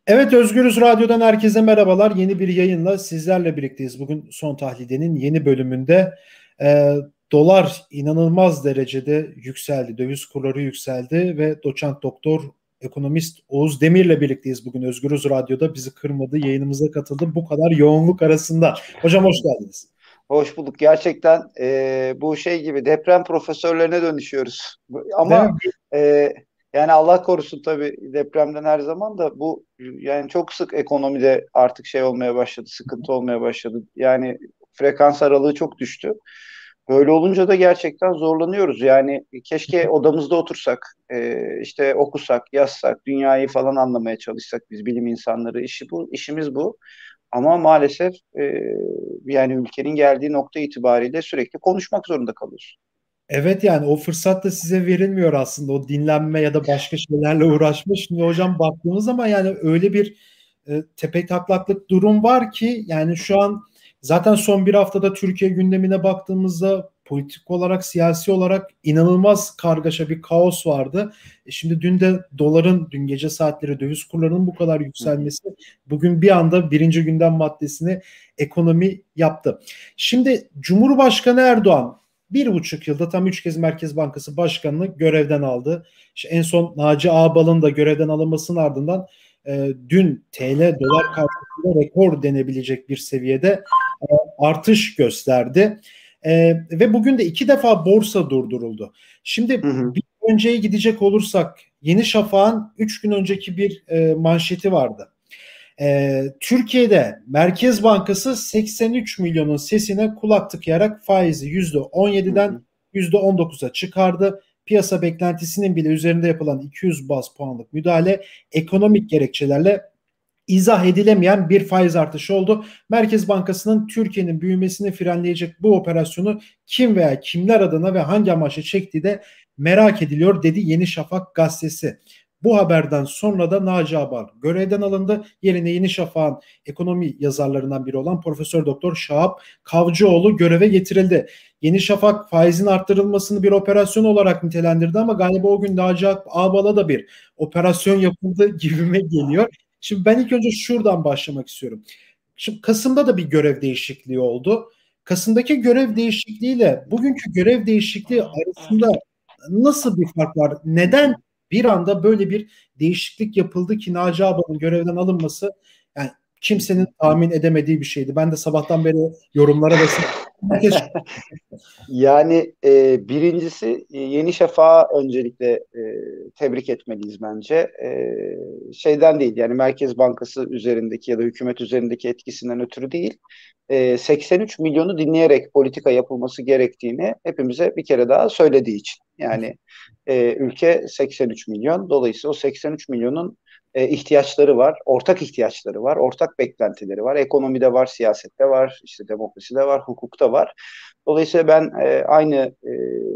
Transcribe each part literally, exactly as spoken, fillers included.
Evet, Özgürüz Radyo'dan herkese merhabalar. Yeni bir yayınla sizlerle birlikteyiz. Bugün Son Tahlil'in yeni bölümünde e, dolar inanılmaz derecede yükseldi. Döviz kurları yükseldi ve doçent doktor ekonomist Oğuz Demir'le birlikteyiz bugün Özgürüz Radyo'da. Bizi kırmadı, yayınımıza katıldı bu kadar yoğunluk arasında. Hocam hoş geldiniz. Hoş bulduk. Gerçekten e, bu şey gibi deprem profesörlerine dönüşüyoruz. Değil Ama mi? e, yani Allah korusun tabii depremden her zaman da bu yani çok sık ekonomide artık şey olmaya başladı, sıkıntı olmaya başladı. Yani frekans aralığı çok düştü. Böyle olunca da gerçekten zorlanıyoruz. Yani keşke odamızda otursak, e, işte okusak, yazsak, dünyayı falan anlamaya çalışsak biz bilim insanları. İşi bu, işimiz bu. Ama maalesef e, yani ülkenin geldiği nokta itibariyle sürekli konuşmak zorunda kalıyoruz. Evet, yani o fırsat da size verilmiyor aslında, o dinlenme ya da başka şeylerle uğraşma. Şimdi hocam baktığımız zaman yani öyle bir e, tepe taklaklık durum var ki yani şu an zaten son bir haftada Türkiye gündemine baktığımızda politik olarak, siyasi olarak inanılmaz kargaşa bir kaos vardı. E şimdi dün de doların, dün gece saatleri döviz kurlarının bu kadar Hı hı. yükselmesi bugün bir anda birinci gündem maddesini ekonomi yaptı. Şimdi Cumhurbaşkanı Erdoğan bir buçuk yılda tam üç kez Merkez Bankası Başkanı'nı görevden aldı. İşte en son Naci Ağbal'ın da görevden alınmasının ardından e, dün T L dolar karşısında rekor denebilecek bir seviyede e, artış gösterdi. E, ve bugün de iki defa borsa durduruldu. Hı Şimdi hı. bir önceye gidecek olursak Yeni Şafak'ın üç gün önceki bir e, manşeti vardı. Ee, Türkiye'de Merkez Bankası seksen üç milyonun sesine kulak tıkayarak faizi Hı yüzde on yediden hı. yüzde on dokuza çıkardı. Piyasa beklentisinin bile üzerinde yapılan iki yüz baz puanlık müdahale ekonomik gerekçelerle izah edilemeyen bir faiz artışı oldu. Merkez Bankası'nın Türkiye'nin büyümesini frenleyecek bu operasyonu kim veya kimler adına ve hangi amaçla çektiği de merak ediliyor, dedi Yeni Şafak gazetesi. Bu haberden sonra da Naci Ağbal görevden alındı. Yerine Yeni Şafak'ın ekonomi yazarlarından biri olan Profesör Doktor Şahap Kavcıoğlu göreve getirildi. Yeni Şafak faizin arttırılmasını bir operasyon olarak nitelendirdi ama galiba o gün Naci Ağbal'a da bir operasyon yapıldı gibime geliyor. Şimdi ben ilk önce şuradan başlamak istiyorum. Şimdi Kasım'da da bir görev değişikliği oldu. Kasım'daki görev değişikliğiyle bugünkü görev değişikliği arasında nasıl bir fark var? Hı Neden hı. bir anda böyle bir değişiklik yapıldı ki Naci Ağbal'ın görevden alınması yani Hı kimsenin hı. tahmin edemediği bir şeydi. Ben de sabahtan beri yorumlara basın. Herkes Yani e, birincisi e, Yeni Şafak'ı öncelikle e, tebrik etmeliyiz bence. E, şeyden değil yani Merkez Bankası üzerindeki ya da hükümet üzerindeki etkisinden ötürü değil. E, seksen üç milyonu dinleyerek politika yapılması gerektiğini hepimize bir kere daha söylediği için. Yani e, ülke seksen üç milyon. Dolayısıyla o seksen üç milyonun e, ihtiyaçları var, ortak ihtiyaçları var, ortak beklentileri var. Ekonomide var, siyasette var, işte demokraside var, hukukta var. Dolayısıyla ben e, aynı e,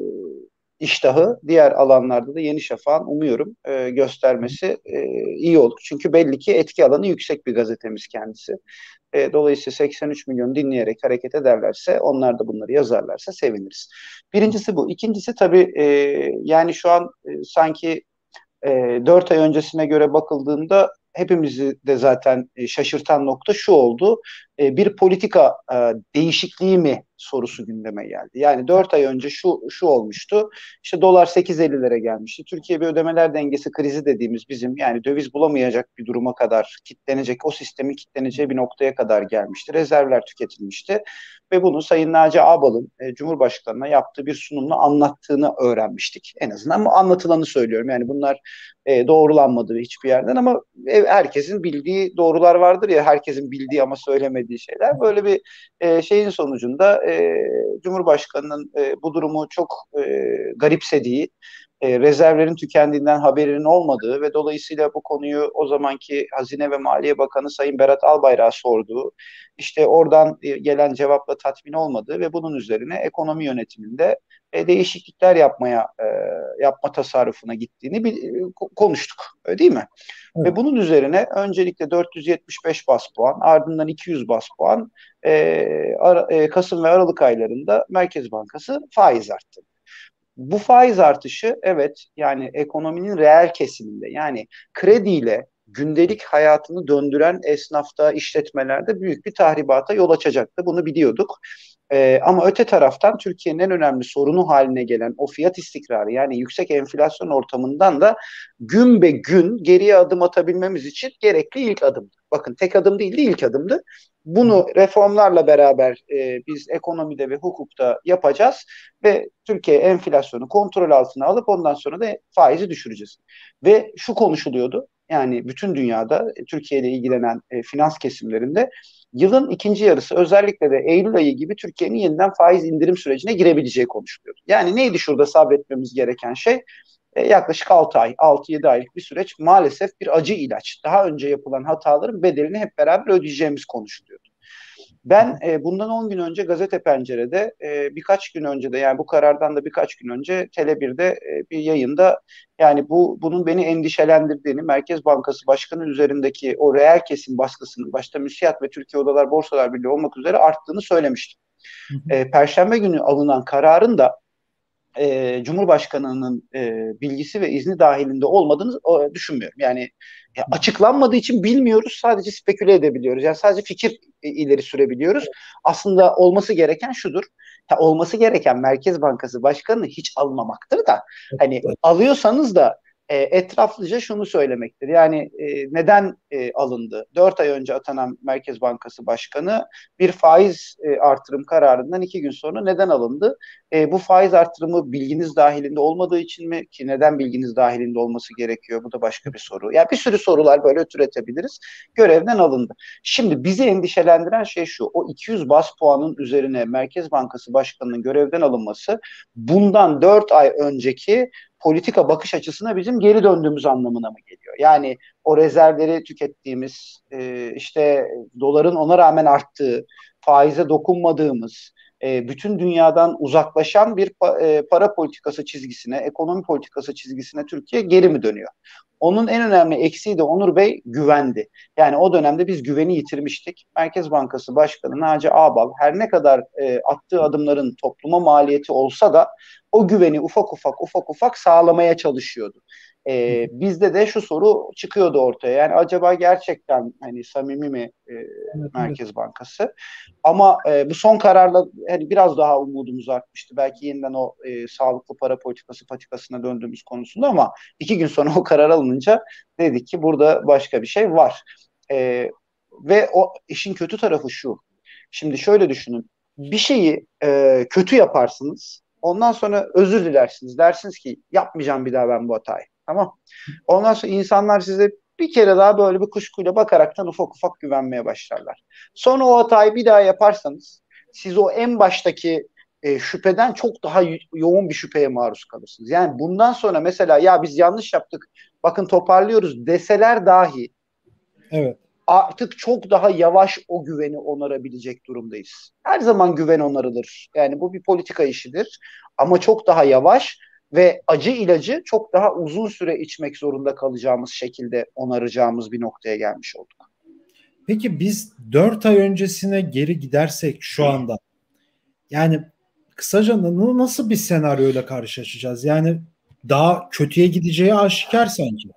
iştahı diğer alanlarda da Yeni Şafak'ın umuyorum e, göstermesi e, iyi olur. Çünkü belli ki etki alanı yüksek bir gazetemiz kendisi. E, dolayısıyla seksen üç milyon dinleyerek hareket ederlerse, onlar da bunları yazarlarsa seviniriz. Birincisi bu. İkincisi tabii e, yani şu an e, sanki e, dört ay öncesine göre bakıldığında hepimizi de zaten e, şaşırtan nokta şu oldu. E, bir politika e, değişikliği mi sorusu gündeme geldi. Yani dört ay önce şu şu olmuştu. İşte dolar sekiz ellilere gelmişti. Türkiye bir ödemeler dengesi krizi dediğimiz bizim yani döviz bulamayacak bir duruma kadar kitlenecek, o sistemin kitleneceği bir noktaya kadar gelmişti. Rezervler tüketilmişti ve bunu Sayın Naci Ağbal'ın e, Cumhurbaşkanı'na yaptığı bir sunumla anlattığını öğrenmiştik. En azından bu anlatılanı söylüyorum. Yani bunlar e, doğrulanmadı hiçbir yerden ama e, herkesin bildiği doğrular vardır ya, herkesin bildiği ama söylemediği şeyler. Böyle bir e, şeyin sonucunda e, Cumhurbaşkanı'nın e, bu durumu çok e, garipsediği, e, rezervlerin tükendiğinden haberinin olmadığı ve dolayısıyla bu konuyu o zamanki Hazine ve Maliye Bakanı Sayın Berat Albayrak'a sorduğu, işte oradan e, gelen cevapla tatmin olmadığı ve bunun üzerine ekonomi yönetiminde e, değişiklikler yapmaya e, yapma tasarrufuna gittiğini bir, e, konuştuk. Öyle değil mi? Ve evet. bunun üzerine öncelikle dört yüz yetmiş beş bas puan, ardından iki yüz bas puan e, Ara, e, Kasım ve Aralık aylarında Merkez Bankası faiz arttı. Bu faiz artışı evet yani ekonominin reel kesiminde yani krediyle gündelik hayatını döndüren esnafta, işletmelerde büyük bir tahribata yol açacaktı. Bunu biliyorduk. Ee, ama öte taraftan Türkiye'nin en önemli sorunu haline gelen o fiyat istikrarı, yani yüksek enflasyon ortamından da gün be gün geriye adım atabilmemiz için gerekli ilk adımdı. Bakın, tek adım değildi, ilk adımdı. Bunu reformlarla beraber e, biz ekonomide ve hukukta yapacağız ve Türkiye enflasyonu kontrol altına alıp ondan sonra da faizi düşüreceğiz. Ve şu konuşuluyordu, yani bütün dünyada Türkiye ile ilgilenen e, finans kesimlerinde yılın ikinci yarısı, özellikle de Eylül ayı gibi Türkiye'nin yeniden faiz indirim sürecine girebileceği konuşuluyordu. Yani neydi şurada sabretmemiz gereken şey? E, yaklaşık altı ay, altı yedi aylık bir süreç, maalesef bir acı ilaç. Daha önce yapılan hataların bedelini hep beraber ödeyeceğimiz konuşuluyordu. Ben e, bundan on gün önce Gazete Pencere'de, e, birkaç gün önce de, yani bu karardan da birkaç gün önce Tele bir'de e, bir yayında, yani bu bunun beni endişelendirdiğini, Merkez Bankası Başkanı üzerindeki o reel kesim baskısının başta MÜSİAD ve Türkiye Odalar Borsalar Birliği olmak üzere arttığını söylemiştim. E, Perşembe günü alınan kararın da e, Cumhurbaşkanı'nın e, bilgisi ve izni dahilinde olmadığını e, düşünmüyorum. Yani ya, açıklanmadığı için bilmiyoruz, sadece speküle edebiliyoruz. Yani sadece fikir e, ileri sürebiliyoruz. Aslında olması gereken şudur. Ya, olması gereken Merkez Bankası Başkanı'nı hiç almamaktır da, hani alıyorsanız da e, etraflıca şunu söylemektir. Yani e, neden e, alındı? Dört ay önce atanan Merkez Bankası Başkanı bir faiz e, artırım kararından iki gün sonra neden alındı? E, bu faiz artırımı bilginiz dahilinde olmadığı için mi, ki neden bilginiz dahilinde olması gerekiyor? Bu da başka bir soru. Yani bir sürü sorular böyle türetebiliriz. Görevden alındı. Şimdi bizi endişelendiren şey şu: o iki yüz baz puanın üzerine Merkez Bankası Başkanı'nın görevden alınması, bundan dört ay önceki politika bakış açısına bizim geri döndüğümüz anlamına mı geliyor? Yani o rezervleri tükettiğimiz, e, işte doların ona rağmen arttığı, faize dokunmadığımız, e, bütün dünyadan uzaklaşan bir pa- e, para politikası çizgisine, ekonomi politikası çizgisine Türkiye geri mi dönüyor? Onun en önemli eksiği de, Onur Bey, güvendi. Yani o dönemde biz güveni yitirmiştik. Merkez Bankası Başkanı Naci Ağbal her ne kadar e, attığı adımların topluma maliyeti olsa da o güveni ufak ufak ufak ufak sağlamaya çalışıyordu. E, bizde de şu soru çıkıyordu ortaya. Yani acaba gerçekten hani samimi mi e, Evet, evet. Merkez Bankası? Ama e, bu son kararla hani biraz daha umudumuz artmıştı. Belki yeniden o e, sağlıklı para politikası patikasına döndüğümüz konusunda, ama iki gün sonra o karar alınınca dedik ki burada başka bir şey var. E, Ve o işin kötü tarafı şu. Şimdi şöyle düşünün. Bir şeyi e, kötü yaparsınız. Ondan sonra özür dilersiniz. Dersiniz ki yapmayacağım bir daha ben bu hatayı. Tamam. Ondan sonra insanlar size bir kere daha böyle bir kuşkuyla bakaraktan ufak ufak güvenmeye başlarlar. Sonra o hatayı bir daha yaparsanız, siz o en baştaki e, şüpheden çok daha yoğun bir şüpheye maruz kalırsınız. Yani bundan sonra mesela ya biz yanlış yaptık, bakın toparlıyoruz deseler dahi Evet. artık çok daha yavaş o güveni onarabilecek durumdayız. Her zaman güven onarılır. Yani bu bir politika işidir. Ama çok daha yavaş ve acı ilacı çok daha uzun süre içmek zorunda kalacağımız şekilde onaracağımız bir noktaya gelmiş olduk. Peki biz dört ay öncesine geri gidersek şu anda, yani kısaca nasıl bir senaryoyla karşılaşacağız? Yani daha kötüye gideceği aşikar sanki.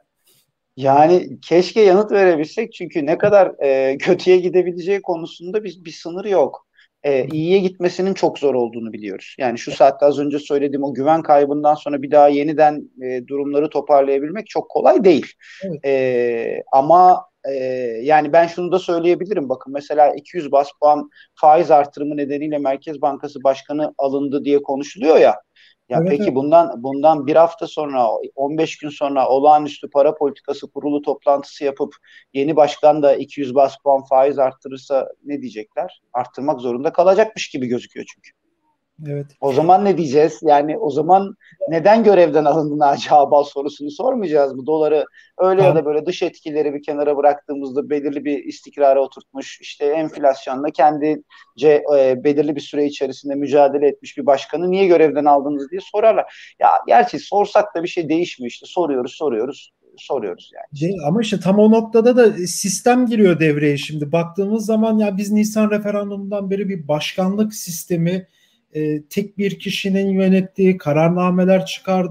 Yani keşke yanıt verebilsek, çünkü ne kadar e, kötüye gidebileceği konusunda bir, bir sınır yok. E, iyiye gitmesinin çok zor olduğunu biliyoruz. Yani şu saatte az önce söylediğim o güven kaybından sonra bir daha yeniden e, durumları toparlayabilmek çok kolay değil. Evet. E, ama e, yani ben şunu da söyleyebilirim. Bakın, mesela iki yüz bas puan faiz artırımı nedeniyle Merkez Bankası Başkanı alındı diye konuşuluyor ya. Ya Evet, evet. peki bundan bundan bir hafta sonra, on beş gün sonra olağanüstü para politikası kurulu toplantısı yapıp yeni başkan da iki yüz bas puan faiz arttırırsa ne diyecekler? Arttırmak zorunda kalacakmış gibi gözüküyor çünkü. Evet. O zaman ne diyeceğiz? Yani o zaman neden görevden alındı Naci Ağbal sorusunu sormayacağız mı? Doları öyle ya Tam, da böyle, dış etkileri bir kenara bıraktığımızda belirli bir istikrara oturtmuş, işte enflasyonla kendince e, belirli bir süre içerisinde mücadele etmiş bir başkanı niye görevden aldınız diye sorarlar. Ya gerçi sorsak da bir şey değişmiyor, işte soruyoruz soruyoruz soruyoruz yani işte. de, ama işte tam o noktada da sistem giriyor devreye şimdi. Baktığımız zaman ya biz Nisan referandumundan beri bir başkanlık sistemi, e, tek bir kişinin yönettiği kararnameler çıkardı.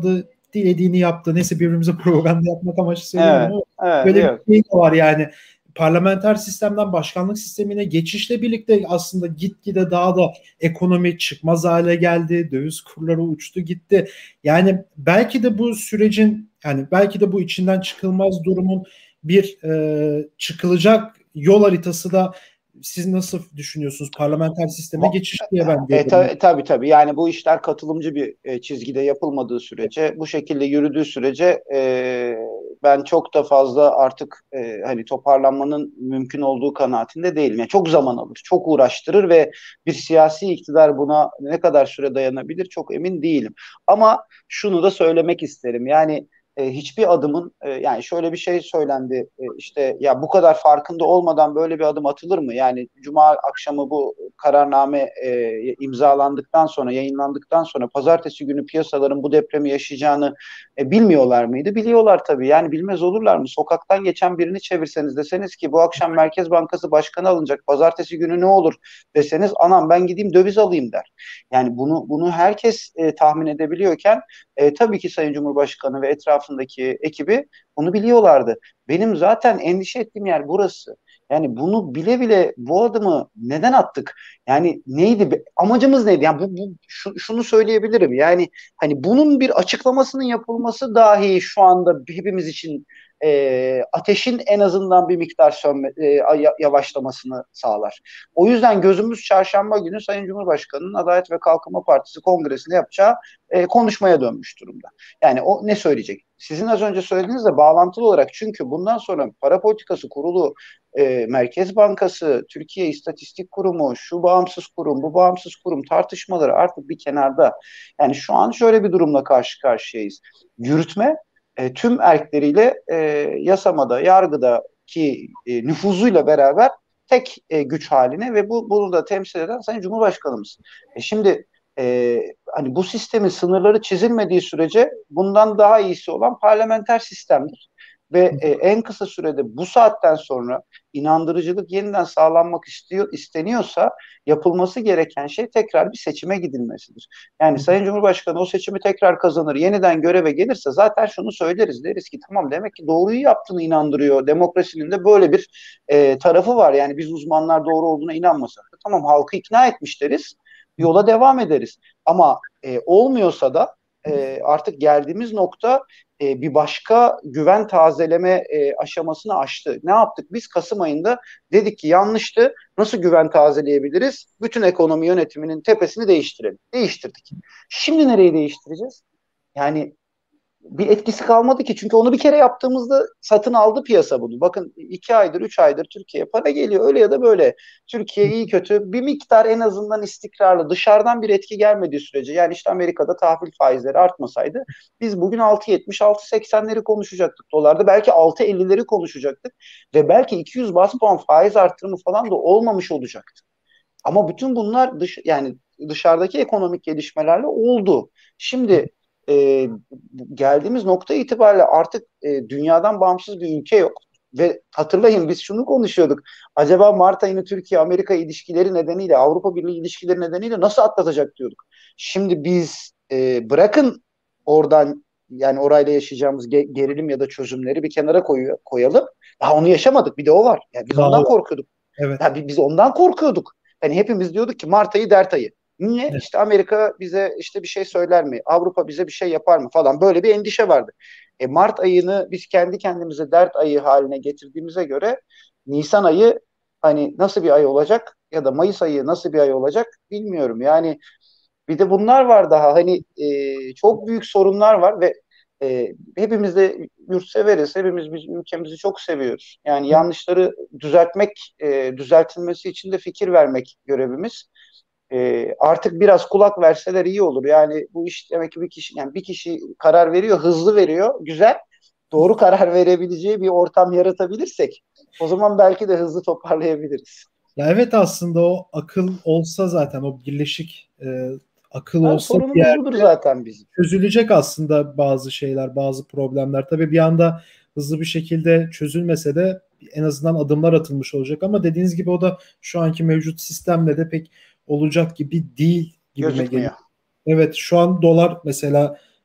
dilediğini yaptı. Neyse birbirimize propaganda yapmak amaçlı söylemiyorum Evet, ama evet, böyle yok. bir şey de var yani. Parlamenter sistemden başkanlık sistemine geçişle birlikte aslında gitgide daha da ekonomi çıkmaz hale geldi. Döviz kurları uçtu gitti. Yani belki de bu sürecin, yani belki de bu içinden çıkılmaz durumun bir e, çıkılacak yol haritası da siz nasıl düşünüyorsunuz? Parlamenter sisteme geçiş diye ben E, görüyorum. ta, tabii tabii yani bu işler katılımcı bir e, çizgide yapılmadığı sürece, bu şekilde yürüdüğü sürece e, ben çok da fazla artık e, hani toparlanmanın mümkün olduğu kanaatinde değilim. Yani çok zaman alır, çok uğraştırır ve bir siyasi iktidar buna ne kadar süre dayanabilir çok emin değilim. Ama şunu da söylemek isterim yani e, hiçbir adımın e, yani şöyle bir şey söylendi e, işte ya bu kadar farkında olmadan böyle bir adım atılır mı? Yani Cuma akşamı bu kararname e, imzalandıktan sonra yayınlandıktan sonra pazartesi günü piyasaların bu depremi yaşayacağını e, bilmiyorlar mıydı? Biliyorlar tabii yani bilmez olurlar mı? Sokaktan geçen birini çevirseniz deseniz ki bu akşam Merkez Bankası Başkanı alınacak pazartesi günü ne olur deseniz anam ben gideyim döviz alayım der. Yani bunu bunu herkes e, tahmin edebiliyorken e, tabii ki Sayın Cumhurbaşkanı ve etrafındaki ekibi bunu biliyorlardı. Benim zaten endişe ettiğim yer burası. Yani bunu bile bile bu adımı neden attık? Yani neydi? Amacımız neydi? Yani bu, bu şu- şunu söyleyebilirim. Yani hani bunun bir açıklamasının yapılması dahi şu anda hepimiz için e, ateşin en azından bir miktar sönme, e, yavaşlamasını sağlar. O yüzden gözümüz çarşamba günü Sayın Cumhurbaşkanı'nın Adalet ve Kalkınma Partisi kongresinde yapacağı e, konuşmaya dönmüş durumda. Yani o ne söyleyecek? Sizin az önce söylediğinizle bağlantılı olarak çünkü bundan sonra para politikası kurulu, e, Merkez Bankası, Türkiye İstatistik Kurumu, şu bağımsız kurum, bu bağımsız kurum tartışmaları artık bir kenarda. Yani şu an şöyle bir durumla karşı karşıyayız. Yürütme e, tüm erkleriyle e, yasamada, yargıdaki e, nüfuzuyla beraber tek e, güç haline ve bu bunu da temsil eden Sayın Cumhurbaşkanımız. E, şimdi e, hani bu sistemin sınırları çizilmediği sürece bundan daha iyisi olan parlamenter sistemdir. Ve e, en kısa sürede bu saatten sonra inandırıcılık yeniden sağlanmak istiyor isteniyorsa yapılması gereken şey tekrar bir seçime gidilmesidir. Yani Sayın Cumhurbaşkanı o seçimi tekrar kazanır, yeniden göreve gelirse zaten şunu söyleriz. Deriz ki tamam demek ki doğruyu yaptığını inandırıyor. Demokrasinin de böyle bir e, tarafı var. Yani biz uzmanlar doğru olduğuna inanmasak da tamam halkı ikna etmiş deriz. Yola devam ederiz. Ama e, olmuyorsa da e, artık geldiğimiz nokta e, bir başka güven tazeleme e, aşamasını aştı. Ne yaptık? Biz Kasım ayında dedik ki yanlıştı. Nasıl güven tazeleyebiliriz? Bütün ekonomi yönetiminin tepesini değiştirelim. Değiştirdik. Şimdi nereyi değiştireceğiz? Yani bir etkisi kalmadı ki. Çünkü onu bir kere yaptığımızda satın aldı piyasa bunu. Bakın iki aydır, üç aydır Türkiye'ye para geliyor. Öyle ya da böyle. Türkiye iyi kötü bir miktar en azından istikrarlı. Dışarıdan bir etki gelmediği sürece. Yani işte Amerika'da tahvil faizleri artmasaydı biz bugün altı yetmiş altı seksenleri konuşacaktık dolarda. Belki altı ellileri konuşacaktık. Ve belki iki yüz bas puan faiz artırımı falan da olmamış olacaktı. Ama bütün bunlar dış, yani dışarıdaki ekonomik gelişmelerle oldu. Şimdi e, geldiğimiz nokta itibariyle artık e, dünyadan bağımsız bir ülke yok. Ve hatırlayın biz şunu konuşuyorduk. Acaba Mart ayını Türkiye-Amerika ilişkileri nedeniyle, Avrupa Birliği ilişkileri nedeniyle nasıl atlatacak diyorduk. Şimdi biz e, bırakın oradan yani orayla yaşayacağımız ge- gerilim ya da çözümleri bir kenara koy- koyalım. Daha onu yaşamadık. Bir de o var. Yani biz ondan Vallahi, korkuyorduk. evet. Ya biz ondan korkuyorduk. Yani hepimiz diyorduk ki Mart ayı dert ayı. Niye? Evet. İşte Amerika bize işte bir şey söyler mi? Avrupa bize bir şey yapar mı falan. Böyle bir endişe vardı. E, Mart ayını biz kendi kendimize dert ayı haline getirdiğimize göre Nisan ayı hani nasıl bir ay olacak ya da Mayıs ayı nasıl bir ay olacak bilmiyorum. Yani bir de bunlar var daha hani e, çok büyük sorunlar var ve e, hepimiz de yurtseveriz. Hepimiz biz ülkemizi çok seviyoruz. Yani Evet. yanlışları düzeltmek, e, düzeltilmesi için de fikir vermek görevimiz. E, artık biraz kulak verseler iyi olur. Yani bu iş demek ki bir kişi yani bir kişi karar veriyor, hızlı veriyor, güzel. Doğru karar verebileceği bir ortam yaratabilirsek o zaman belki de hızlı toparlayabiliriz. Ya evet, aslında o akıl olsa zaten, o birleşik e, akıl Ha, olsa bir sorunumuz budur yerde zaten bizim. çözülecek aslında bazı şeyler, bazı problemler. Tabii bir anda hızlı bir şekilde çözülmese de en azından adımlar atılmış olacak, ama dediğiniz gibi o da şu anki mevcut sistemle de pek olacak gibi değil gibime geliyor. Gözükmüyor. Evet, şu an dolar mesela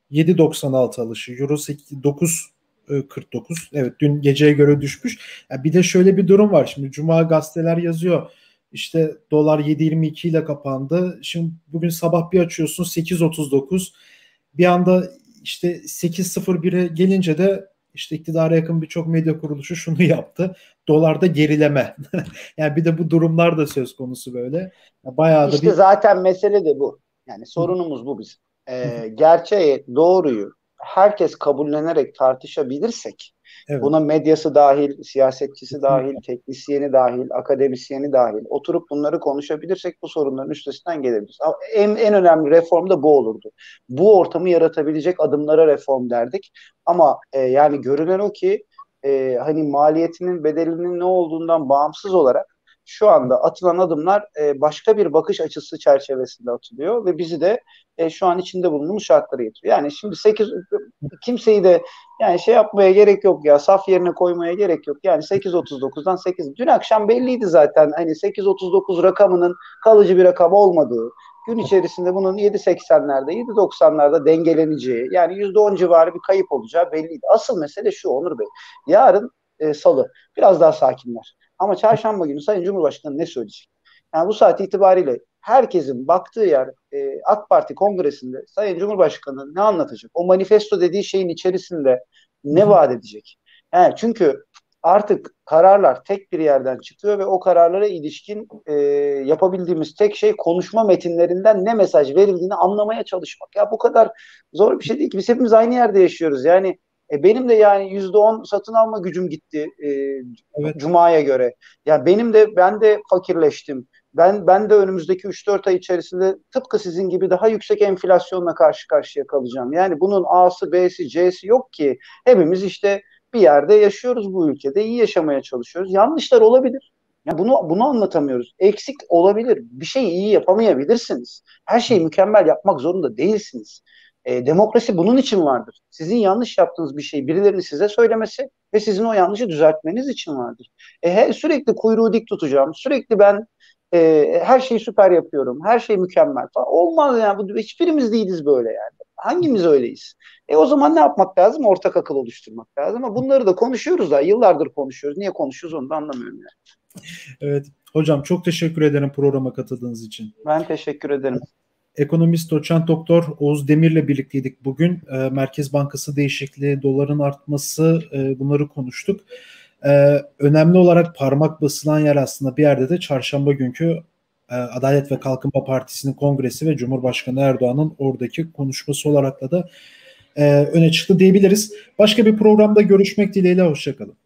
yedi doksan altı alışı. Euro dokuz kırk dokuz. Evet, dün geceye göre düşmüş. Yani bir de şöyle bir durum var. Şimdi Cuma gazeteler yazıyor. İşte dolar yedi yirmi iki ile kapandı. Şimdi bugün sabah bir açıyorsun sekiz otuz dokuz. Bir anda işte sekiz sıfır bire gelince de işte iktidara yakın birçok medya kuruluşu şunu yaptı. Dolarda gerileme. Yani bir de bu durumlar da söz konusu böyle. Bayağı da İşte bir... zaten mesele de bu. Yani sorunumuz bu bizim. Ee, gerçeği, doğruyu herkes kabullenerek tartışabilirsek, Evet. buna medyası dahil, siyasetçisi dahil, Kesinlikle. teknisyeni dahil, akademisyeni dahil oturup bunları konuşabilirsek bu sorunların üstesinden gelebiliriz. Ama en, en önemli reform da bu olurdu. Bu ortamı yaratabilecek adımlara reform derdik. Ama e, yani görünen o ki e, hani maliyetinin, bedelinin ne olduğundan bağımsız olarak şu anda atılan adımlar e, başka bir bakış açısı çerçevesinde atılıyor ve bizi de e, şu an içinde bulunduğumuz şartlara getiriyor. Yani şimdi sekiz kimseyi de yani şey yapmaya gerek yok ya, saf yerine koymaya gerek yok. Yani sekiz otuz dokuzdan sekiz, dün akşam belliydi zaten hani sekiz otuz dokuz rakamının kalıcı bir rakam olmadığı, gün içerisinde bunun yedi seksenlerde yedi doksanlarda dengeleneceği, yani yüzde on civarı bir kayıp olacağı belliydi. Asıl mesele şu Onur Bey, yarın e, salı biraz daha sakinler. Ama çarşamba günü Sayın Cumhurbaşkanı ne söyleyecek? Yani bu saat itibariyle herkesin baktığı yer e, AK Parti kongresinde Sayın Cumhurbaşkanı ne anlatacak? O manifesto dediği şeyin içerisinde ne vaat edecek? Yani çünkü artık kararlar tek bir yerden çıkıyor ve o kararlara ilişkin e, yapabildiğimiz tek şey konuşma metinlerinden ne mesaj verildiğini anlamaya çalışmak. Ya bu kadar zor bir şey değil ki. Biz hepimiz aynı yerde yaşıyoruz. Yani e, benim de yani yüzde on satın alma gücüm gitti e, Evet. Cuma'ya göre. Ya benim de ben de fakirleştim. Ben ben de önümüzdeki üç dört ay içerisinde tıpkı sizin gibi daha yüksek enflasyonla karşı karşıya kalacağım. Yani bunun A'sı, B'si, C'si yok ki. Hepimiz işte bir yerde yaşıyoruz bu ülkede. İyi yaşamaya çalışıyoruz. Yanlışlar olabilir. Ya bunu bunu anlatamıyoruz. Eksik olabilir. Bir şeyi iyi yapamayabilirsiniz. Her şeyi mükemmel yapmak zorunda değilsiniz. E, demokrasi bunun için vardır. Sizin yanlış yaptığınız bir şeyi birilerinin size söylemesi ve sizin o yanlışı düzeltmeniz için vardır. E, he, sürekli kuyruğu dik tutacağım. Sürekli ben e, her şeyi süper yapıyorum. Her şey mükemmel falan. Olmaz yani. Bu, hiçbirimiz değiliz böyle yani. Hangimiz öyleyiz? E o zaman ne yapmak lazım? Ortak akıl oluşturmak lazım. Ama bunları da konuşuyoruz da yıllardır konuşuyoruz. Niye konuşuyoruz onu da anlamıyorum yani. Evet. Hocam çok teşekkür ederim programa katıldığınız için. Ben teşekkür ederim. Ekonomist doçent doktor Oğuz Demir'le birlikteydik bugün. E, Merkez Bankası değişikliği, doların artması, e, bunları konuştuk. E, önemli olarak parmak basılan yer aslında bir yerde de çarşamba günkü e, Adalet ve Kalkınma Partisi'nin kongresi ve Cumhurbaşkanı Erdoğan'ın oradaki konuşması olarak da e, öne çıktı diyebiliriz. Başka bir programda görüşmek dileğiyle, hoşçakalın.